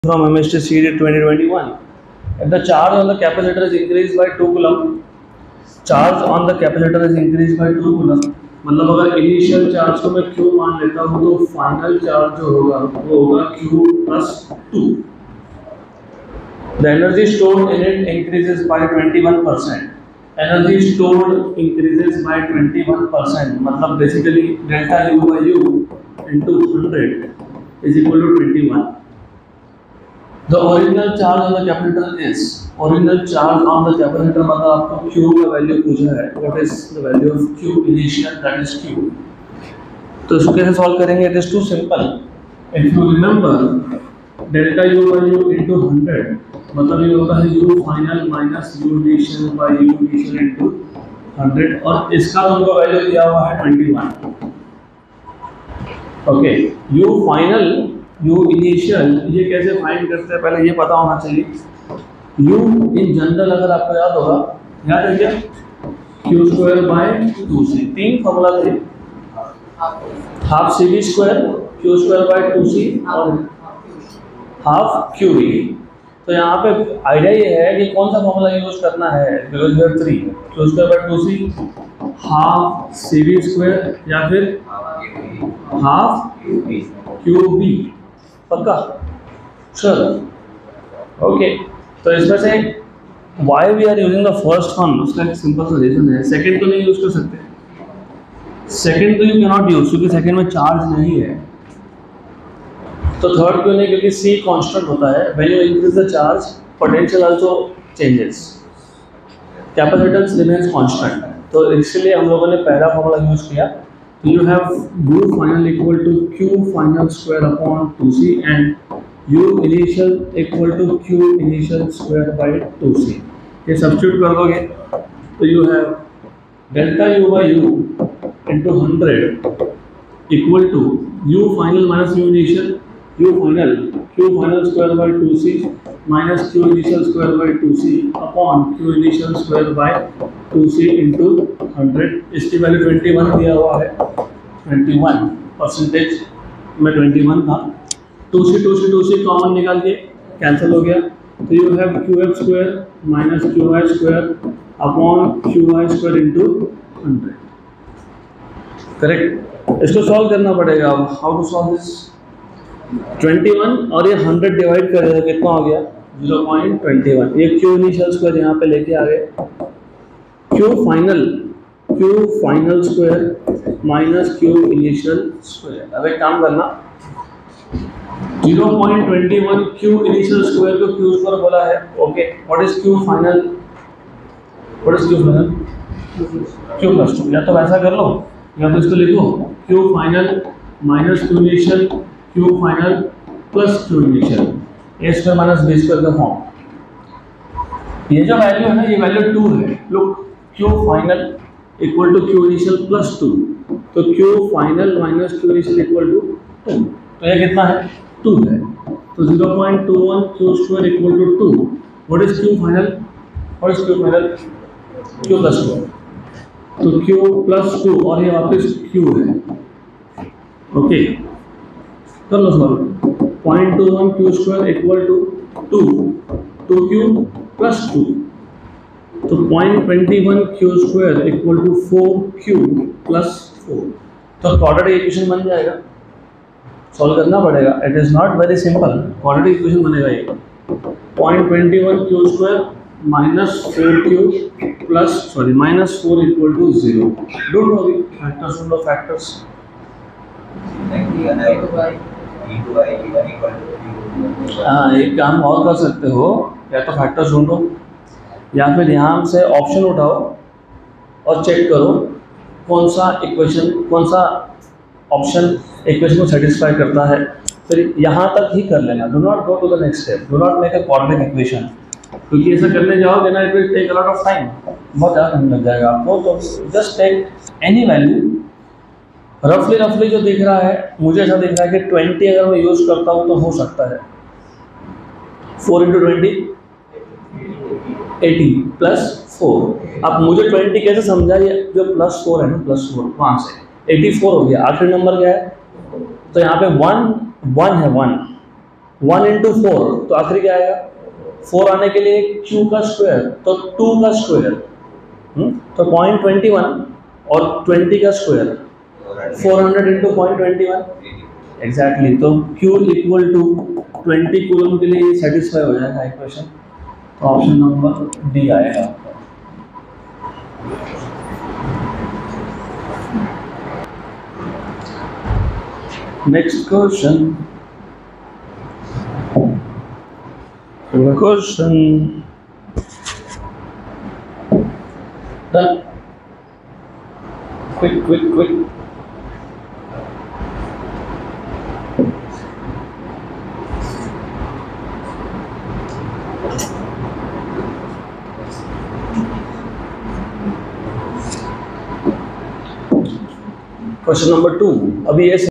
from MST CD 2021. If the charge on the capacitor is increased by 2 coulomb, charge on the capacitor is increased by 2 coulomb, मतलब अगर initial charge को मैं Q मान लेता हूँ तो फाइनल चार्ज जो होगा वो होगा Q plus 2. The energy stored in it increases by 21%. Energy stored increases by 21%. मतलब basically delta U by U into 100 is equal to 21. The original charge on the capacitor is original charge on the capacitor मतलब आपको Q का value पूछा है. What is the value of Q initial? That is Q. तो इसको कैसे solve करेंगे? It is too simple. If you remember, delta U by U into 100 मतलब ये होता है U final minus U initial by U initial into 100 और इसका उनको वैल्यू दिया हुआ है 21. Okay, U final U initial ये कैसे फाइंड करते हैं पहले ये पता होना चाहिए. U इन जनरल अगर आपको याद होगा, याद है क्या? Q square by 2c. तीन फॉर्मूला थे, half CV square, Q square by 2c और हाफ QV. तो यहाँ पे आइडिया ये है कि कौन सा फॉर्मूला यूज करना है. Because we have 3, Q square by 2c, half CV square या फिर हाफ QV. पक्का? चलो ओके. तो इसमें से why we are using the first one, उसका एक सिंपल सा रीजन है. सेकंड तो नहीं यूज कर सकते. सेकंड तो यू कैन नॉट यूज क्योंकि सेकंड में चार्ज नहीं है. तो थर्ड क्यों नहीं? क्योंकि C कांस्टेंट होता है. When you increase the charge potential also changes, capacitance remains constant. तो इसलिए हम लोगों ने पहला फॉर्मूला यूज किया. You have U final equal to Q final square upon 2C and U initial equal to Q initial square by 2C. ये substitute कर दोगे तो you have delta U by U into 100 equal to U final minus U initial, U final Q final square by 2C minus Q initial square by 2C upon Q initial square by 2C into 100. इसकी value 21 दिया हुआ है. 21 percentage में 21 था. 2C common निकाल के cancel हो गया. तो you have QF square minus QI square upon QI square into 100. Correct. इसको सॉल्व करना पड़ेगा. How to solve this? 21 और ये 100 डिवाइड करेगा कितना हो गया? 0.21. ये Q इनिशियल स्क्वायर यहाँ पे लेके आ गए. Q final square minus Q initial square. अब एक काम करना, 0.21 Q इनिशियल स्क्वायर को Q स्क्वायर बोला है. Okay, what is Q final? Q plus 2. या तो वैसा कर लो या तो इसको लिखो Q final minus Q initial, Q final plus Q initial, A square minus B square का फॉर्म. ये जो वैल्यू है ना, ये वैल्यू 2 है. Look, Q final equal to Q initial plus 2. तो Q final minus Q initial equal to 2. तो ये कितना है? 2 है. तो 0.21 Q square equal to 2. What is Q final? Q plus 2. तो Q प्लस 2 और ये वापस Q है. ओके, कर लो solve. 0.21 Q square equal to 2Q plus 2. तो 0.21 Q square equal to 4Q plus 4. तो क्वाड्रेटिक इक्वेशन बन जाएगा. सॉल्व करना पड़ेगा. It is not very simple. Quadratic equation बनेगा ये 0.21 Q square minus 4Q plus minus 4 equal to 0. Don't worry, factors ढूंढो. Factors हाँ, एक काम और कर सकते हो. या तो फैक्टर्स ढूंढो या फिर यहाँ से ऑप्शन उठाओ और चेक करो कौन सा ऑप्शन इक्वेशन को सेटिस्फाई करता है. फिर यहाँ तक ही कर लेना. Do not go to the next step. Do not make a quadratic equation, क्योंकि ऐसा करने जाओगे ना, it will take a lot of time. बहुत ज़्यादा टाइम लग जाएगा आपको. तो जस्ट टेक एनी वैल्यू. रफली जो दिख रहा है, मुझे ऐसा दिख रहा है कि 20 अगर मैं यूज़ करता हूँ तो हो सकता है 4 into 20 80 प्लस 4. अब मुझे 20 कैसे समझा? ये जो प्लस 4 है ना, प्लस 4 वहाँ से 84 हो गया. आखिरी नंबर क्या है? तो यहाँ पे 1 है. 1 1 इंटू 4 तो आखिर क्या आएगा, 4 आने के लिए q का स्क्वायर तो 2 का स्क्वायर, तो 0.21 और 20 का स्क्वायर 400 इंटू 0.21 एग्जैक्टली, तो q इक्वल टू 20 कूलम के लिए सेटिस्फाई हो जाएगा इक्वेशन, तो ऑप्शन नंबर डी आएगा। Next question, done, quick. Question number 2, अभी ये